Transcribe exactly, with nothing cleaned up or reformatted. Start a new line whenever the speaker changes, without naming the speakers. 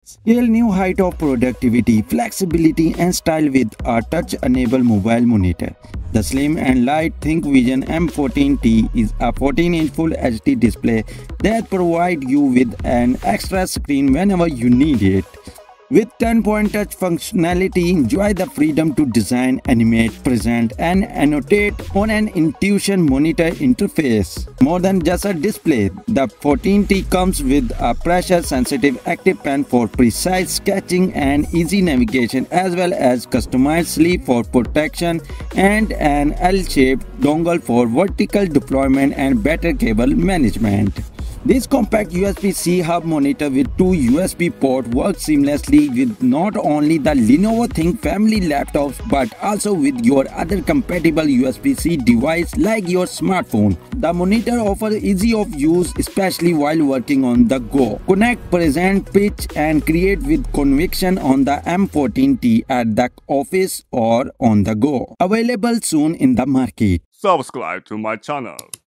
Scale new height of productivity, flexibility and style with a touch-enabled mobile monitor. The slim and light ThinkVision M fourteen T is a fourteen inch Full H D display that provides you with an extra screen whenever you need it. With ten point touch functionality, enjoy the freedom to design, animate, present, and annotate on an Intuition monitor interface. More than just a display, the fourteen T comes with a pressure-sensitive active pen for precise sketching and easy navigation, as well as customized sleeve for protection and an L-shaped dongle for vertical deployment and better cable management. This compact U S B C hub monitor with two U S B ports works seamlessly with not only the Lenovo Think family laptops but also with your other compatible U S B C device like your smartphone. The monitor offers ease of use, especially while working on the go. Connect, present, pitch and create with conviction on the M fourteen T at the office or on the go. Available soon in the market.
Subscribe to my channel.